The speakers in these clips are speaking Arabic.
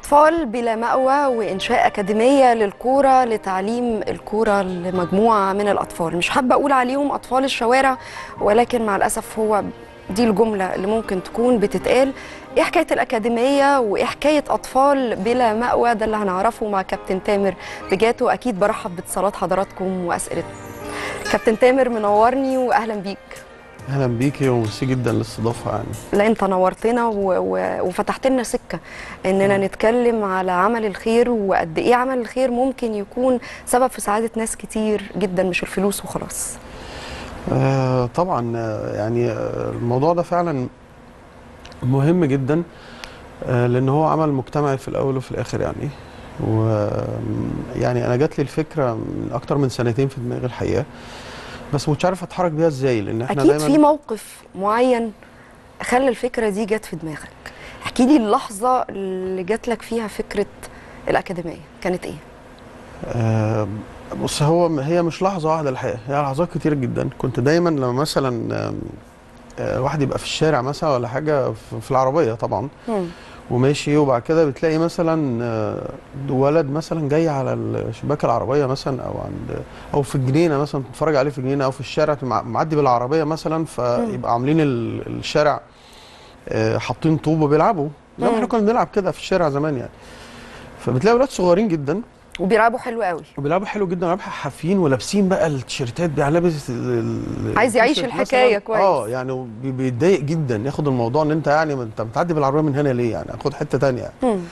أطفال بلا مأوى وإنشاء أكاديمية للكورة لتعليم الكورة لمجموعة من الأطفال. مش حابة أقول عليهم أطفال الشوارع، ولكن مع الأسف هو دي الجملة اللي ممكن تكون بتتقال. إيه حكاية الأكاديمية وإيه حكاية أطفال بلا مأوى؟ ده اللي هنعرفه مع كابتن تامر بجاتو. أكيد برحب باتصالات حضراتكم وأسئلة. كابتن تامر منورني وأهلا بيك. اهلا بيكي وميرسي جدا للاستضافه. يعني لا انت نورتنا وفتحت لنا سكه اننا نتكلم على عمل الخير وقد ايه عمل الخير ممكن يكون سبب في سعاده ناس كتير جدا، مش الفلوس وخلاص. طبعا يعني الموضوع ده فعلا مهم جدا، لان هو عمل مجتمعي في الاول وفي الاخر. يعني انا جات لي الفكره من اكتر من سنتين في دماغي الحقيقه، بس مش عارف اتحرك بيها ازاي، لان احنا اكيد دايما في موقف معين خلى الفكره دي جت في دماغك. احكي لي اللحظه اللي جات لك فيها فكره الاكاديميه كانت ايه؟ بص، هي مش لحظه واحده الحقيقه، هي لحظات كتير جدا. كنت دايما لما مثلا واحد يبقى في الشارع مثلا ولا حاجه، في العربيه طبعا وماشي، وبعد كده بتلاقي مثلا ولد مثلا جاي على شباك العربيه مثلا، او في الجنينه مثلا تتفرج عليه في الجنينه، او في الشارع معدي بالعربيه مثلا، فيبقى عاملين الشارع حاطين طوب وبيلعبوا زي ما احنا كنا بنلعب كده في الشارع زمان يعني. فبتلاقي ولاد صغيرين جدا وبيلعبوا حلو قوي، وبيلعبوا حلو جدا، وبيلعبوا حافين ولابسين بقى التيشيرتات، لابس عايز يعيش الحكايه كويس. يعني بيتضايق جدا، ياخد الموضوع ان انت يعني انت بتعدي بالعربيه من هنا ليه، يعني خد حته ثانيه يعني.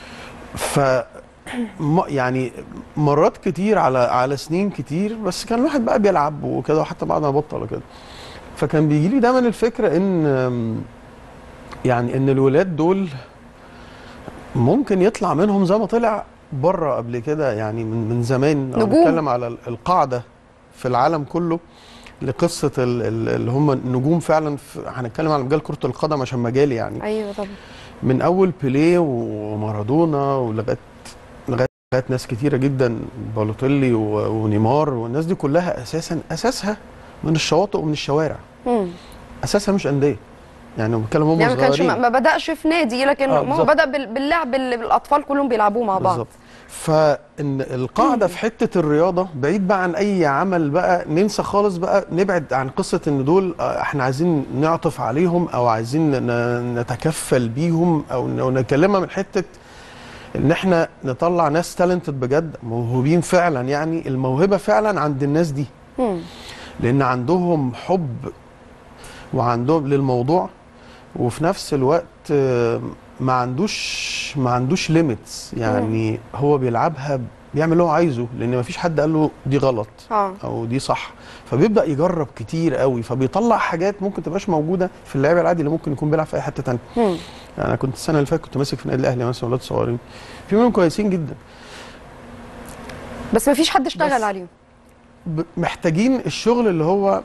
يعني مرات كتير على سنين كتير، بس كان الواحد بقى بيلعب وكده، وحتى بعد ما بطل وكده. فكان بيجي لي دايما الفكره ان يعني ان الولاد دول ممكن يطلع منهم زي ما طلع بره قبل كده، يعني من زمان. لو نتكلم على القاعده في العالم كله لقصه اللي هم النجوم فعلا، هنتكلم على مجال كره القدم عشان مجالي يعني. ايوه طبعا. من اول بيليه ومارادونا ولغايه ناس كتيره جدا، بالوتيلي ونيمار، والناس دي كلها اساسها من الشواطئ ومن الشوارع. اساسها مش انديه، يعني بنتكلم هم يعني صغيرين. ما بدأش في نادي، لكن هو بدأ باللعب اللي الاطفال كلهم بيلعبوه مع بعض. بالظبط. فان القاعده في حته الرياضه، بعيد بقى عن اي عمل بقى، ننسى خالص بقى، نبعد عن قصه ان دول احنا عايزين نعطف عليهم او عايزين نتكفل بيهم، او نكلمها من حته ان احنا نطلع ناس تالنتد بجد، موهوبين فعلا. يعني الموهبه فعلا عند الناس دي، لان عندهم حب وعندهم للموضوع، وفي نفس الوقت ما عندوش ليميتس. يعني هو بيلعبها، بيعمل اللي هو عايزه، لان ما فيش حد قال له دي غلط او دي صح. فبيبدا يجرب كتير قوي، فبيطلع حاجات ممكن تبقاش موجوده في اللعب العادي اللي ممكن يكون بيلعب في اي حته ثانيه. يعني انا كنت السنه اللي فاتت كنت ماسك في النادي الاهلي مثلا ولاد صغيرين، في منهم كويسين جدا، بس ما فيش حد اشتغل عليهم. محتاجين الشغل اللي هو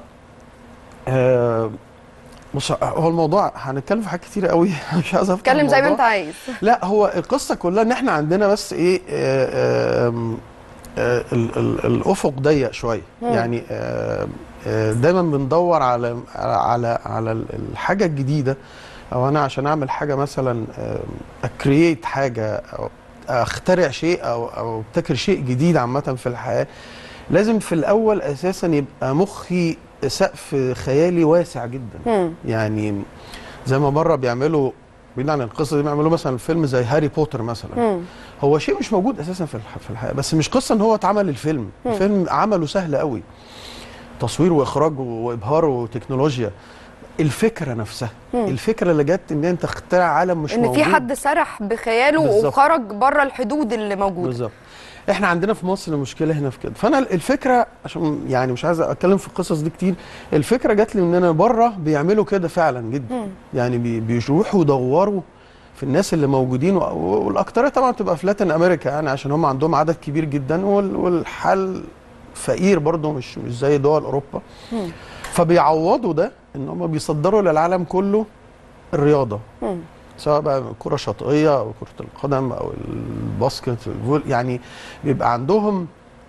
بص، هو الموضوع هنتكلم في حاجات كتير قوي، مش عايز افتح اتكلم زي ما انت عايز. لا، هو القصه كلها ان احنا عندنا بس ايه، الافق ضيق شويه. يعني دايما بندور على الحاجه الجديده، او انا عشان اعمل حاجه مثلا اكرييت حاجه، او اخترع شيء، او ابتكر شيء جديد عامه في الحياه، لازم في الاول اساسا يبقى مخي سقف خيالي واسع جدا. يعني زي ما بره بيعملوا، بعيد عن القصه دي، بيعملوا مثلا فيلم زي هاري بوتر مثلا. هو شيء مش موجود اساسا في الحياه، بس مش قصه ان هو اتعمل الفيلم. الفيلم عمله سهل قوي، تصوير واخراج وابهار وتكنولوجيا. الفكره نفسها، الفكره اللي جت ان انت اخترع عالم مش موجود، ان في حد سرح بخياله وخرج بره الحدود اللي موجوده. بالظبط. احنا عندنا في مصر المشكله هنا في كده. فانا الفكره، عشان يعني مش عايز اتكلم في القصص دي كتير، الفكره جات لي ان انا بره بيعملوا كده فعلا جدا. يعني بيروحوا يدوروا في الناس اللي موجودين، والاكتريه طبعا بتبقى في لاتين امريكا، يعني عشان هم عندهم عدد كبير جدا، والحال فقير برضه، مش زي دول اوروبا. فبيعوضوا ده ان هم بيصدروا للعالم كله الرياضه، سواء بقى كرة شاطئية أو كرة القدم أو الباسكت، يعني بيبقى عندهم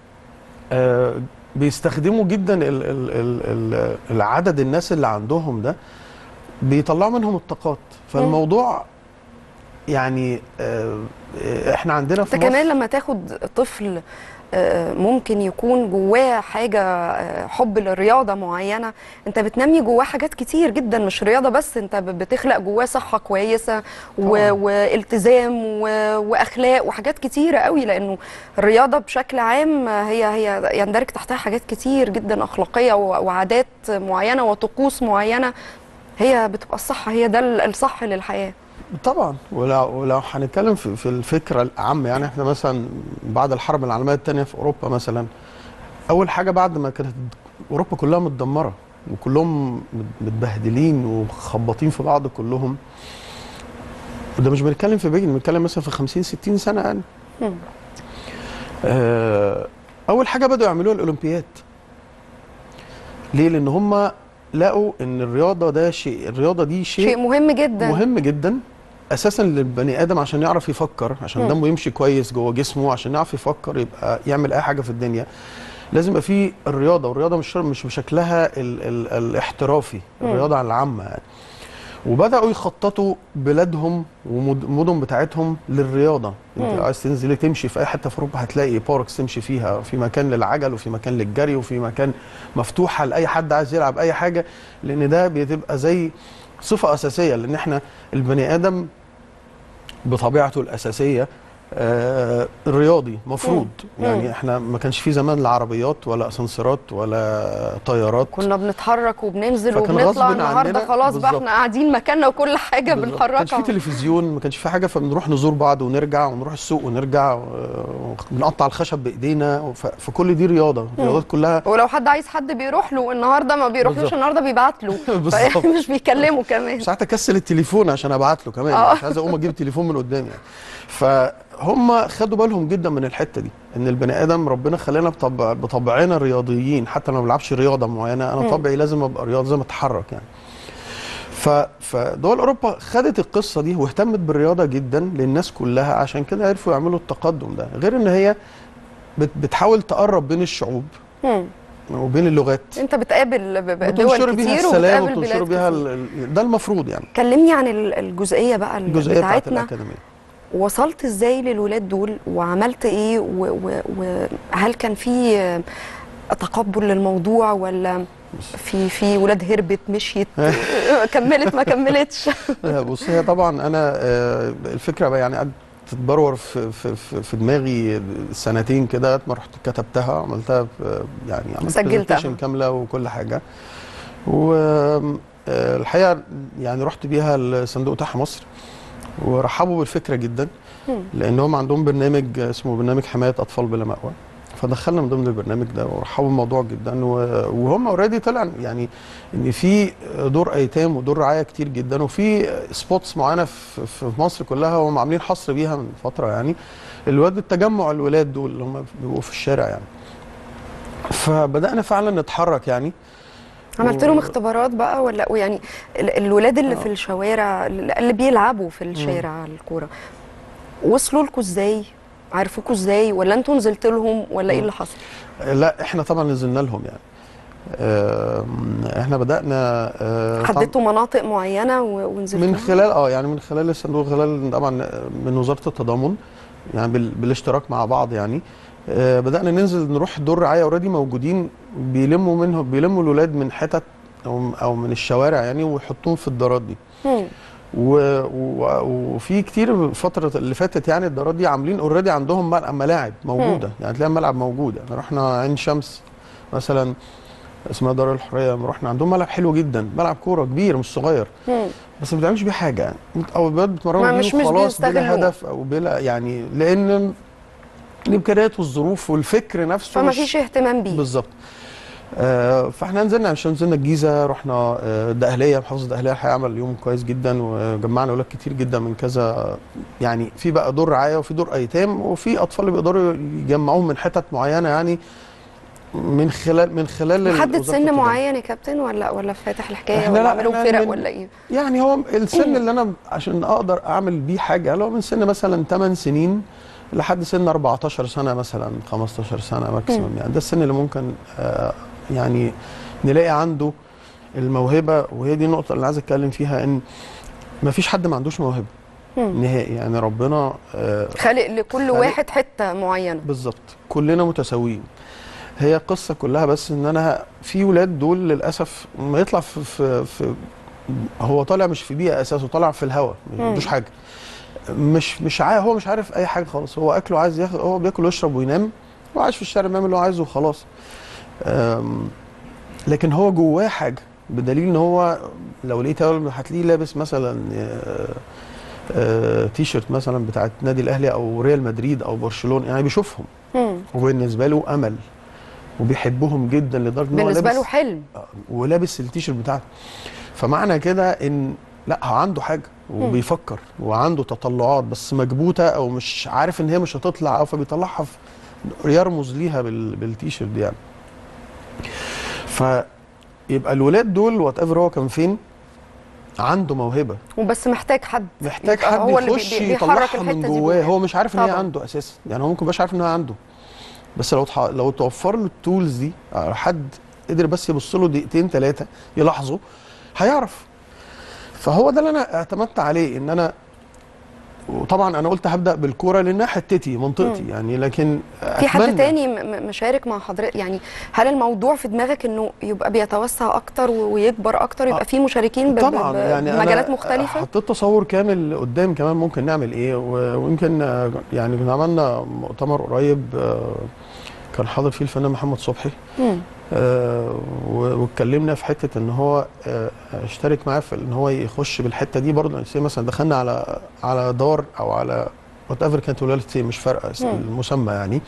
بيستخدموا جدا العدد الناس اللي عندهم ده، بيطلعوا منهم الطاقات. فالموضوع يعني احنا عندنا في انت مصر كمان لما تاخد طفل ممكن يكون جواه حاجة حب للرياضة معينة، انت بتنمي جواه حاجات كتير جدا، مش رياضة بس، انت بتخلق جواه صحة كويسة والتزام واخلاق وحاجات كتيرة قوي، لانه الرياضة بشكل عام هي يندرج تحتها حاجات كتير جدا اخلاقية وعادات معينة وطقوس معينة، هي بتبقى الصح، هي ده الصح للحياة. طبعا. ولو هنتكلم في الفكره العامه، يعني احنا مثلا بعد الحرب العالميه الثانيه في اوروبا مثلا، اول حاجه بعد ما كانت اوروبا كلها متدمره وكلهم متبهدلين ومخبطين في بعض كلهم، وده مش بنتكلم في بيجي، بنتكلم مثلا في 50 60 سنه يعني. اول حاجه بدأوا يعملوها الاولمبياد. ليه؟ لان هم لقوا ان الرياضه دي شيء مهم جدا، مهم جدا اساسا للبني ادم عشان يعرف يفكر، عشان دمه يمشي كويس جوه جسمه، عشان يعرف يفكر يبقى يعمل اي حاجه في الدنيا. لازم يبقى في الرياضه، والرياضه مش بشكلها الاحترافي، الرياضه العامه يعني. وبداوا يخططوا بلادهم والمدن بتاعتهم للرياضه. انت عايز تنزل تمشي في اي حته في اوروبا هتلاقي باركس تمشي فيها، في مكان للعجل وفي مكان للجري وفي مكان مفتوحه لاي حد عايز يلعب اي حاجه، لان ده بتبقى زي صفه اساسيه، لان احنا البني ادم بطبيعته الاساسيه الرياضي مفروض. يعني احنا ما كانش في زمان لا عربيات ولا اسانسيرات ولا طيارات، كنا بنتحرك وبننزل فكان وبنطلع. غصب النهارده عننا خلاص بقى احنا قاعدين مكاننا وكل حاجه بنحركها. ما كانش في تلفزيون، ما كانش في حاجه، فبنروح نزور بعض ونرجع، ونروح السوق ونرجع، بنقطع الخشب بايدينا، فكل دي رياضه، الرياضات كلها. ولو حد عايز حد بيروح له النهارده ما بيروحلوش، النهارده بيبعت له مش بيكلمه كمان، ساعات اكسل التليفون عشان ابعت له كمان، مش عايز اقوم اجيب التليفون من قدامي يعني. فهم خدوا بالهم جدا من الحته دي، ان البني ادم ربنا خلانا بطبعنا رياضيين، حتى لو ما بلعبش رياضه معينه انا طبعي لازم ابقى رياضي، لازم اتحرك يعني. فدول اوروبا خدت القصه دي واهتمت بالرياضه جدا للناس كلها، عشان كده عرفوا يعملوا التقدم ده. غير ان هي بتحاول تقرب بين الشعوب وبين اللغات، انت بتقابل دول كتير وبتقابل بلاد بيها كتير. ده المفروض يعني. كلمني عن الجزئيه بقى بتاعت الاكاديميه. وصلت ازاي للولاد دول وعملت ايه، وهل كان في تقبل للموضوع، ولا في ولاد هربت مشيت كملت ما كملتش؟ بص، هي طبعا انا الفكره بقى يعني قعدت تتبرور في دماغي سنتين كده، ما رحت كتبتها، عملتها يعني عملت برزنتيشن كامله وكل حاجه. والحقيقه يعني رحت بيها لصندوق تحيا مصر، ورحبوا بالفكره جدا، لانهم عندهم برنامج اسمه برنامج حمايه اطفال بلا مأوى، فدخلنا من ضمن البرنامج ده ورحبوا الموضوع جدا. وهم اوريدي طلع يعني ان في دور ايتام ودور رعايه كتير جدا، وفي سبوتس معينه في مصر كلها هم عاملين حصر بيها من فتره، يعني الولاد التجمع، الولاد دول اللي هم بيبقوا في الشارع يعني. فبدانا فعلا نتحرك يعني. عملت لهم اختبارات بقى، ولا يعني الولاد اللي في الشوارع اللي بيلعبوا في الشارع الكوره وصلوا لكم ازاي؟ عرفوكوا ازاي؟ ولا انتوا نزلت لهم، ولا ايه اللي حصل؟ لا، احنا طبعا نزلنا لهم يعني. احنا بدأنا حددتوا مناطق معينه ونزلتوا من خلال يعني من خلال الصندوق، خلال طبعا من وزارة التضامن يعني بالاشتراك مع بعض يعني. بدأنا ننزل نروح دور رعاية اوريدي موجودين، بيلموا الولاد من حتت او من الشوارع يعني، ويحطوهم في الدارات دي. وفي كتير الفترة اللي فاتت يعني الدارات دي عاملين اوريدي عندهم ملاعب موجودة، يعني تلاقي الملعب موجود. يعني رحنا عين شمس مثلا اسمها دار الحرية، رحنا عندهم ملعب حلو جدا، ملعب كورة كبير مش صغير، بس ما بتعملش بيه حاجة يعني، او البلد بتمرنوا بيه خلاص بلا هدف او بلا يعني، لان الامكانيات والظروف والفكر نفسه فما فيش اهتمام بيه بالظبط. فاحنا نزلنا الجيزه، رحنا الدقهليه، محافظه الدقهليه الحقيقه عمل يوم كويس جدا، وجمعنا اولاد كتير جدا من كذا يعني، في بقى دور رعايه وفي دور ايتام وفي اطفال اللي بيقدروا يجمعوهم من حتت معينه يعني، من خلال محدد سن معين يا كابتن، ولا فاتح الحكايه، ولا عملوا فرق ولا ايه؟ يعني هو السن اللي انا عشان اقدر اعمل بيه حاجه اللي هو من سن مثلا 8 سنين لحد سن 14 سنه مثلا 15 سنه ماكسيمم يعني، ده السن اللي ممكن يعني نلاقي عنده الموهبه. وهي دي النقطه اللي عايز اتكلم فيها، ان ما فيش حد ما عندوش موهبه، نهائي. يعني ربنا خالق لكل واحد حته معينه بالظبط، كلنا متساويين. هي القصه كلها بس ان انا في ولاد دول للاسف ما يطلع في هو طالع مش في بيئه اساسه، طالع في الهواء ما عندوش حاجه، هو مش عارف اي حاجه خالص، هو اكله عايز ياخد، هو بياكل ويشرب وينام وعايش في الشارع بيعمل اللي هو عايزه وخلاص. لكن هو جواه حاجه، بدليل ان هو لو لقيته هتلاقيه لابس مثلا تي شيرت مثلا بتاعت نادي الاهلي او ريال مدريد او برشلونه، يعني بيشوفهم وبالنسبه له امل وبيحبهم جدا لدرجه ان هو بالنسبه له حلم ولابس التيشيرت بتاعته. فمعنى كده ان لا، هو عنده حاجه وبيفكر وعنده تطلعات بس مكبوته او مش عارف ان هي مش هتطلع، او فبيطلعها يرمز ليها بالتيشيرت دي يعني. فيبقى الولاد دول وات ايفر هو كان فين عنده موهبه، وبس محتاج حد هو يخش يطلعها من جواه. هو مش عارف ان هي عنده اساسا، يعني هو ممكن مبقاش عارف ان هي عنده، بس لو توفر له التولز دي، حد قدر بس يبص له دقيقتين ثلاثه يلاحظه هيعرف. فهو ده اللي انا اعتمدت عليه، ان انا وطبعا انا قلت هبدا بالكوره لانها حتتي منطقتي يعني، لكن في حد تاني مشارك مع حضرتك يعني؟ هل الموضوع في دماغك انه يبقى بيتوسع اكتر ويكبر اكتر، يبقى في مشاركين طبعا يعني بمجالات مختلفه؟ حطيت تصور كامل قدام كمان ممكن نعمل ايه، ويمكن يعني كنا عملنا مؤتمر قريب كان حاضر فيه الفنان محمد صبحي، واتكلمنا في حته ان هو اشترك معاه في ان هو يخش بالحته دي برضه. يعني مثلا دخلنا على دار او على وات ايفر كانت ولاده، مش فارقه المسمى يعني.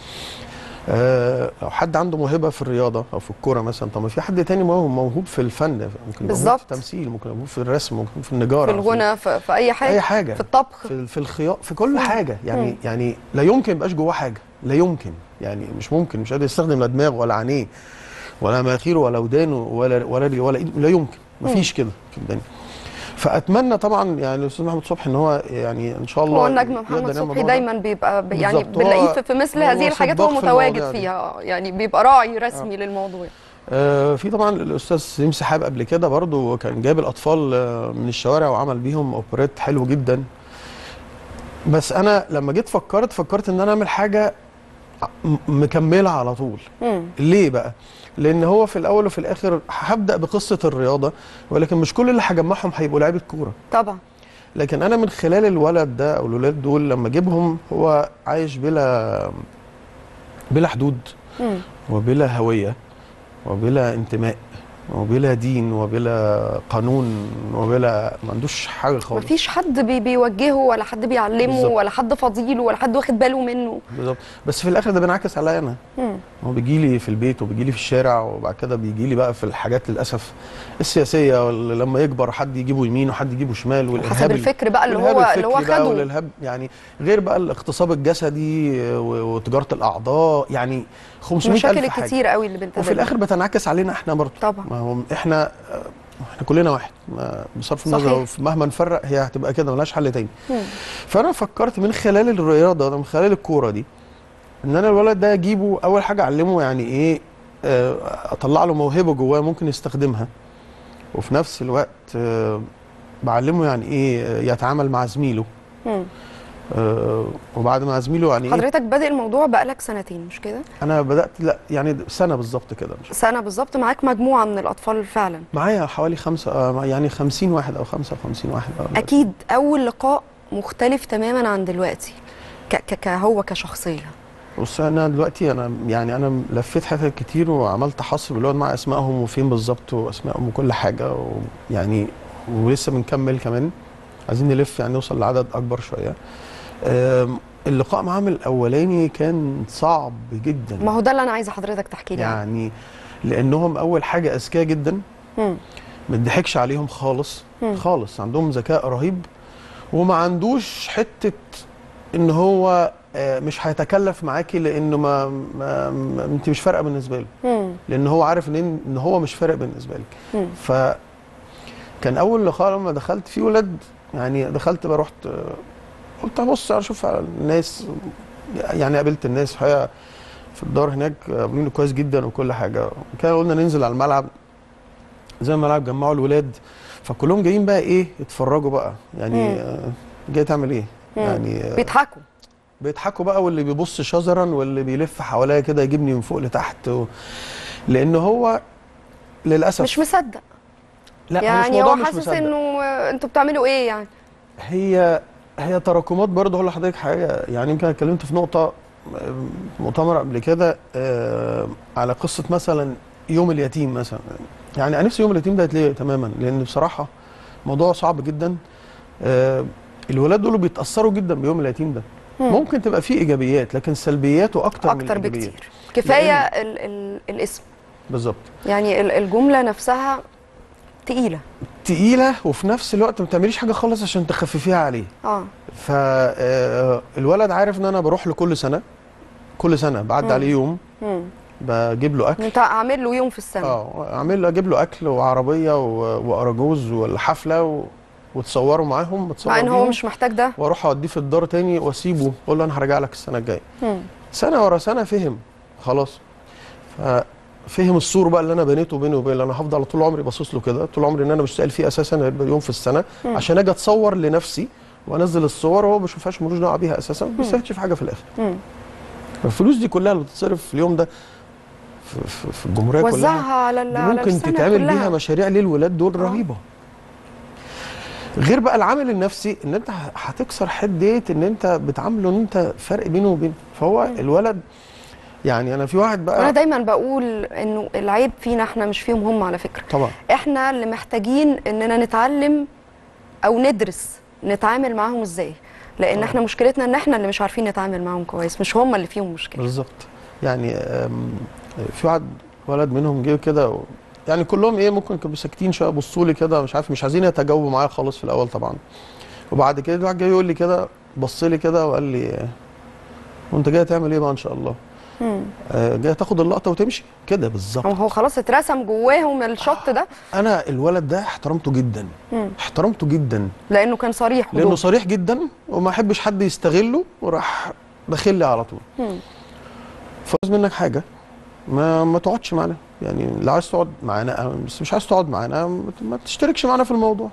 لو حد عنده موهبه في الرياضه او في الكوره مثلا، طب ما في حد تاني موهوب في الفن، ممكن موهوب في التمثيل، ممكن موهوب في الرسم، ممكن في النجاره، في الغنى، في اي حاجه، اي حاجه، في الطبخ، في الخياط، في كل حاجه يعني. يعني لا يمكن يبقاش جواه حاجه، لا يمكن يعني، مش قادر يستخدم لا دماغه ولا عينيه ولا مناخيره ولا ودانه ولا ايده، لا يمكن، مفيش كده في الدنيا. فاتمنى طبعا يعني الاستاذ محمد صبحي ان هو يعني ان شاء الله، هو النجم محمد صبحي دايما بيبقى يعني بنلاقيه في مثل هذه الحاجات هو متواجد فيها، يعني بيبقى راعي رسمي للموضوع. في طبعا الاستاذ سليم سحاب قبل كده برضو كان جايب الاطفال من الشوارع وعمل بيهم اوبريت حلو جدا. بس انا لما جيت فكرت ان انا اعمل حاجه مكمله على طول. ليه بقى؟ لان هو في الاول وفي الاخر هبدا بقصه الرياضه، ولكن مش كل اللي هجمعهم هيبقوا لعيبه كوره طبعا. لكن انا من خلال الولد ده او الولاد دول لما اجيبهم، هو عايش بلا حدود وبلا هويه وبلا انتماء وبلا دين وبلا قانون وبلا، ما عندوش حاجه خالص، مفيش حد بيوجهه ولا حد بيعلمه بالزبط. ولا حد فضيله ولا حد واخد باله منه بالظبط. بس في الاخر ده بينعكس عليا انا. هو بيجي لي في البيت وبيجي لي في الشارع، وبعد كده بيجي لي بقى في الحاجات للاسف السياسيه، لما يكبر حد يجيبه يمين وحد يجيبه شمال، والارهاب حسب الفكر بقى اللي هو خده، والارهاب يعني، غير بقى الاغتصاب الجسدي وتجاره الاعضاء، يعني 500,000 حاجه، مشاكل كتير قوي اللي بنتابعها، وفي الاخر بتنعكس علينا احنا برضه. طبعا. ما هو احنا كلنا واحد، بصرف النظر مهما نفرق هي هتبقى كده، ملهاش حل تاني. فانا فكرت من خلال الرياضه، من خلال الكوره دي، ان انا الولد ده اجيبه اول حاجه اعلمه يعني ايه، اطلع له موهبه جواه ممكن يستخدمها، وفي نفس الوقت بعلمه يعني ايه يتعامل مع زميله. وبعد ما زميله يعني حضرتك بادئ الموضوع بقالك سنتين مش كده؟ انا بدات لا يعني سنه بالظبط كده. سنه بالظبط. معاك مجموعه من الاطفال فعلا؟ معايا حوالي يعني 50 واحد او 55 واحد. اكيد اول لقاء مختلف تماما عن دلوقتي هو كشخصيه. بص انا دلوقتي انا لفيت حتت كتير وعملت حصر بالوقت مع اسمائهم وفين بالظبط واسمائهم وكل حاجه، ويعني ولسه بنكمل كمان، عايزين نلف يعني نوصل لعدد اكبر شويه. اللقاء معاهم الاولاني كان صعب جدا. ما هو ده اللي انا عايزه حضرتك تحكي لي يعني لانهم اول حاجه اذكياء جدا، ما تضحكش عليهم خالص خالص، عندهم ذكاء رهيب، وما عندوش حته ان هو مش هيتكلف معاكي لانه ما انت مش فارقه بالنسبه له، لان هو عارف ان هو مش فارق بالنسبه لك. فكان اول لقاء لما دخلت فيه ولاد، يعني دخلت بقى رحت قلت ابص اشوف الناس، يعني قابلت الناس الحقيقه في الدار هناك عاملين كويس جدا وكل حاجه. كان قلنا ننزل على الملعب، زي ما الملعب جمعوا الولاد، فكلهم جايين بقى ايه يتفرجوا بقى يعني جاي تعمل ايه؟ يعني بيضحكوا بقى، واللي بيبص شزرا واللي بيلف حواليا كده يجيبني من فوق لتحت لان هو للاسف مش مصدق. لا يعني هو حاسس انه انتوا بتعملوا ايه يعني. هي تراكمات برضه. هقول لحضرتك حاجه، يعني يمكن اتكلمت في نقطه مؤتمر قبل كده على قصه مثلا يوم اليتيم مثلا. يعني انا نفسي يوم اليتيم ده يتلغي تماما، لان بصراحه موضوع صعب جدا. الولاد دول بيتاثروا جدا بيوم اليتيم ده. ممكن تبقى فيه ايجابيات، لكن سلبياته اكتر من الايجابيات بكتير. كفايه الاسم بالظبط. يعني الجمله نفسها تقيله، وفي نفس الوقت ما بتعمليش حاجه خالص عشان تخففيها عليه. فالولد عارف ان انا بروح له كل سنه بعدي عليه يوم، بجيب له اكل. انت عامل له يوم في السنه؟ اجيب له اكل وعربيه واراجوز والحفله وتصوروا معاهم، مع ان هو مش محتاج ده، واروح اوديه في الدار تاني واسيبه، اقول له انا هرجع لك السنه الجايه. سنه ورا سنه فهم خلاص. فهم السور بقى اللي انا بنيته بيني وبين، انا هفضل طول عمري باصص له كده، طول عمري ان انا بشتغل فيه اساسا يوم في السنه عشان اجي اتصور لنفسي وانزل الصور، وهو ما بيشوفهاش، ملوش دعوه بيها اساسا، ما بيستفادش حاجه في الاخر. الفلوس دي كلها اللي بتتصرف في اليوم ده في الجمهوريه كلها، وزعها على ممكن تتعمل بيها مشاريع للولاد دول رهيبه. غير بقى العامل النفسي، ان انت هتكسر حديه ان انت بتعامله ان انت فرق بينه وبين. فهو الولد يعني انا في واحد بقى، انا دايما بقول انه العيب فينا احنا مش فيهم هم على فكره. طبعا احنا اللي محتاجين اننا نتعلم او ندرس نتعامل معاهم ازاي، لان احنا مشكلتنا ان احنا اللي مش عارفين نتعامل معاهم كويس، مش هم اللي فيهم مشكله. بالظبط. يعني في ولد منهم جه كده، يعني كلهم ممكن كانوا ساكتين شويه، بصوا لي كده مش عارف، مش عايزين يتجاوبوا معايا خالص في الاول طبعا. وبعد كده واحد جاي يقول لي كده، بص لي كده وقال لي وانت جاي تعمل ايه بقى ان شاء الله؟ جاي تاخد اللقطه وتمشي كده بالظبط. هو خلاص اترسم جواهم الشط ده. انا الولد ده احترمته جدا، احترمته جدا، لانه كان صريح، لانه صريح جدا وما احبش حد يستغله، وراح داخل لي على طول. فعايز منك حاجه، ما تقعدش معانا، يعني لو عايز تقعد معانا بس مش عايز تقعد معانا ما تشتركش معانا في الموضوع.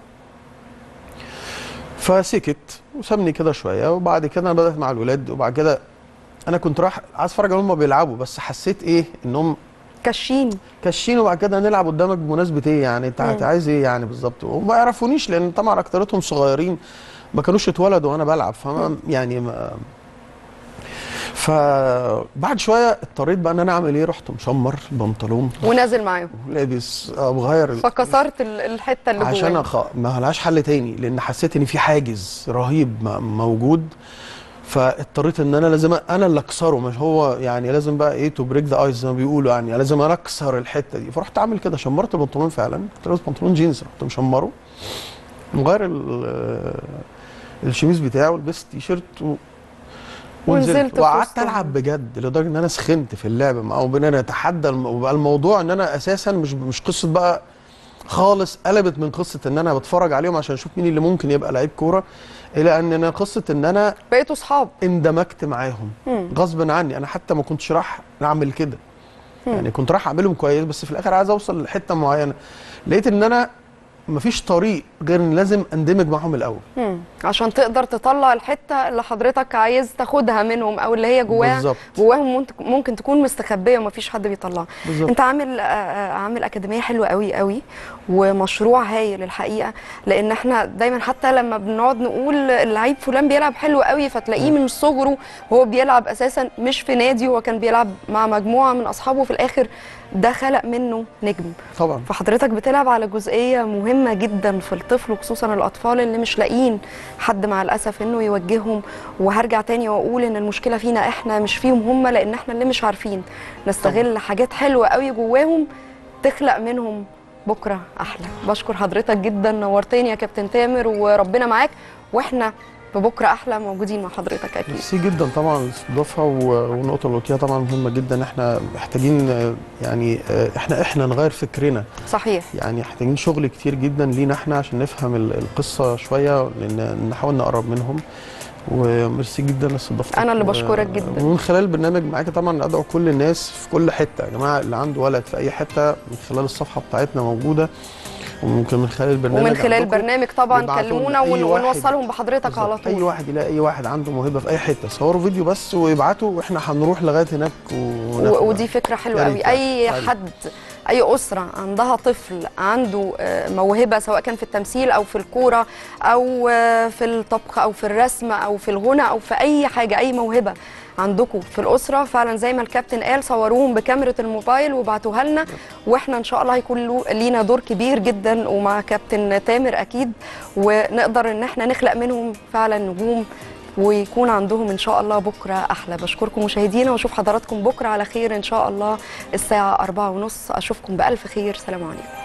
فسكت وسابني كده شويه، وبعد كده انا بدات مع الولاد، وبعد كده انا كنت رايح عايز اتفرج عليهم هم بيلعبوا، بس حسيت انهم كاشين، وبعد كده هنلعب قدامك بمناسبه ايه يعني؟ انت عايز ايه يعني بالظبط؟ وما يعرفونيش، لان طبعا اكترتهم صغيرين ما كانوش اتولدوا وانا بلعب، فما يعني فبعد شويه اضطريت بقى ان انا اعمل ايه، رحت مشمر البنطلون ونازل معاهم لابس بغير، فكسرت الحته اللي جوايا عشان ما لهاش حل تاني، لان حسيت ان في حاجز رهيب موجود. فاضطريت ان انا لازم انا اللي اكسره، مش هو يعني لازم بقى تو بريك ذا ايس زي ما بيقولوا، يعني لازم انا اكسر الحته دي. فرحت اعمل كده، شمرت البنطلون فعلا، كنت لابس بنطلون جينز، رحت مشمره مغير الشميز بتاعه، ولبست تي شيرت ونزلت وقعدت العب بجد، لدرجه ان انا سخنت في اللعب معاه، وبقينا نتحدى، وبقى الموضوع ان انا اساسا مش قصه بقى خالص، قلبت من قصه ان انا بتفرج عليهم عشان اشوف مين اللي ممكن يبقى لعيب كوره، الى ان انا قصه ان انا بقيتوا اصحاب، اندمجت معاهم غصب عني. انا حتى ما كنتش راح اعمل كده، يعني كنت راح اعملهم كويس، بس في الاخر عايز اوصل لحته معينه، لقيت ان انا مفيش طريق غير ان لازم اندمج معاهم الاول عشان تقدر تطلع الحته اللي حضرتك عايز تاخدها منهم، او اللي هي جواهم ممكن تكون مستخبيه ومفيش حد بيطلعها. انت عامل اكاديميه حلوه قوي قوي، ومشروع هايل الحقيقه، لان احنا دايما حتى لما بنقعد نقول اللعيب فلان بيلعب حلو قوي، فتلاقيه من صغره هو بيلعب اساسا مش في نادي، هو كان بيلعب مع مجموعه من اصحابه، في الاخر ده خلق منه نجم طبعا. فحضرتك بتلعب على جزئيه مهمه جدا في الطفل، وخصوصا الاطفال اللي مش لاقيين حد مع الاسف انه يوجههم. وهرجع تاني واقول ان المشكله فينا احنا مش فيهم هم، لان احنا اللي مش عارفين نستغل حاجات حلوه قوي جواهم تخلق منهم بكره احلى. بشكر حضرتك جدا، نورتني يا كابتن تامر، وربنا معاك، واحنا ببكره احلى موجودين مع حضرتك اكيد. ميرسي جدا طبعا الاستضافه، والنقطه اللي قلتيها طبعا مهمه جدا. احنا محتاجين يعني احنا نغير فكرنا. صحيح. يعني محتاجين شغل كتير جدا لينا احنا عشان نفهم القصه شويه، نحاول نقرب منهم. وميرسي جدا لاستضافتك. انا اللي بشكرك جدا. ومن خلال البرنامج معاكي طبعا ادعو كل الناس في كل حته، يا جماعه اللي عنده ولد في اي حته، من خلال الصفحه بتاعتنا موجوده، وممكن من خلال البرنامج ومن خلال البرنامج طبعا كلمونا ونوصلهم بحضرتك على طول. اي واحد يلاقي اي واحد عنده موهبه في اي حته صوروا فيديو بس ويبعته واحنا هنروح لغايه هناك ودي فكره حلوه قوي. اي حد اي اسره عندها طفل عنده موهبه سواء كان في التمثيل او في الكوره او في الطبخ او في الرسم او في الغنى او في اي حاجه، اي موهبه عندكم في الاسره فعلا زي ما الكابتن قال صوروهم بكاميرا الموبايل وابعتوها لنا، واحنا ان شاء الله هيكون لينا دور كبير جدا ومع كابتن تامر اكيد، ونقدر ان احنا نخلق منهم فعلا نجوم ويكون عندهم ان شاء الله بكره احلى. بشكركم مشاهدينا واشوف حضراتكم بكره على خير ان شاء الله الساعه 4:30. اشوفكم بالف خير. سلام عليكم.